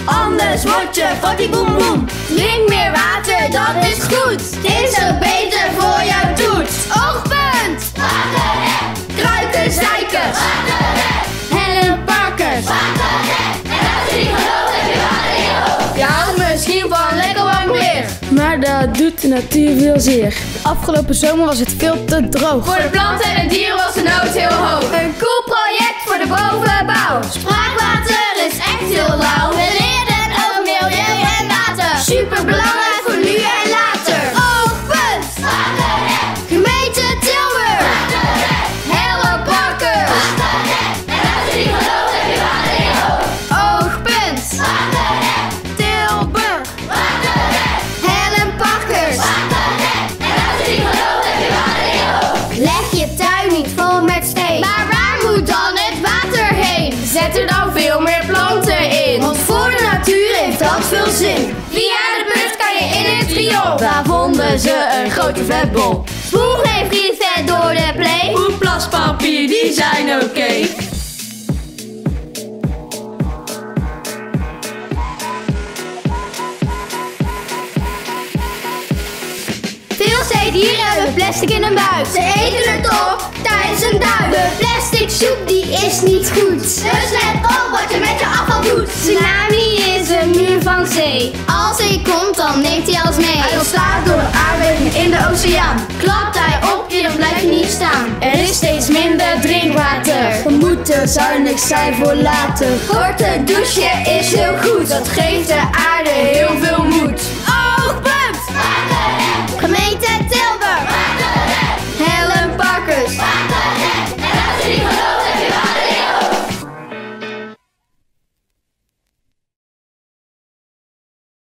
anders word je fatty boem boem. Drink meer water, dat is goed. Is ook beter voor jouw toets. Oogpunt! Kruikenzijkers! Helen Parkers! Je houdt misschien van lekker warm weer, Maar dat doet de natuur veel zeer. Afgelopen zomer was het veel te droog. voor de planten en de dieren was de nood heel hoog. Een cool project voor de bovenbouw. Spraakwater is echt heel lauw. We leerden over milieu en water. Super belangrijk voor nu en later. Oogpunt! Gemeente Tilburg! Helle Parkers! Oogpunt! Tilburg! Helen Parkers! Leg je tuin niet vol met steen. Maar waar moet dan het water heen? Zet er dan veel meer planten in. Want voor de natuur heeft dat veel zin. Via de put kan je in het riool. Daar vonden ze een grote vetbol. Spoel geen vet door de play. Plaspapier, die zijn oké. Veel zeedieren hebben plastic in hun buik. Ze eten het op tijdens een duik. De plastic soep die is niet goed. Dus let op wat je met je afval doet. Tsunami is een muur van zee. Als hij komt dan neemt hij alles mee. Hij ontstaat door aardbevingen in de oceaan. Klapt hij op je dan blijf je niet staan. Er is steeds minder drinkwater. We moeten zuinig zijn voor later. Korte douchen is heel goed. Dat geeft de aarde heel veel moed.